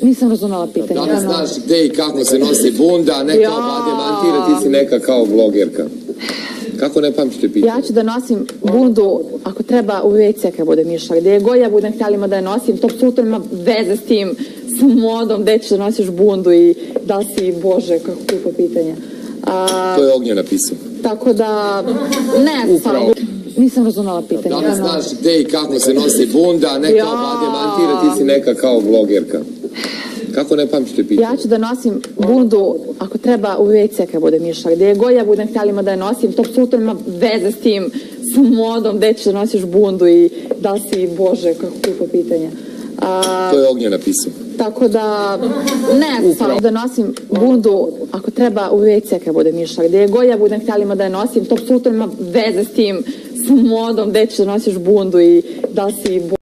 Nisam razumela pitanje. Da li znaš gde i kako se nosi bunda, a ne kao Bade Mantira, ti si neka kao blogerka. Kako ne pamćite pitanje? Ja ću da nosim bundu, ako treba, u WC kad budem išla. Gde je god ja budem htjelima da je nosim, to apsolutno ima veze s tim, s modom, gde ćeš da nosiš bundu i da li si, Bože, kako kupa pitanje. To je Ognja napisao. Tako da, ne, Upravo. Nisam razumela pitanje. Da li znaš gde i kako se nosi bunda, a ne kao Bade Mantira, ti si neka kao blogerka. Kako ne pamćite pitanje? Ja ću da nosim bundu, ako treba, u WC kad budem išla. Gde je god ja budem htjelima da je nosim, to apsolutno ima veze s tim, s modom, gde ćeš da nosiš bundu i da li si, Bože, kako kupa pitanje. To je Ognja napisao. Tako da, ne, da nosim bundu, ako treba, u WC kad budem išla. Gde je god ja budem htjelima da je nosim, to apsolutno ima veze s tim, s modom, gde ćeš da nosiš bundu i da li si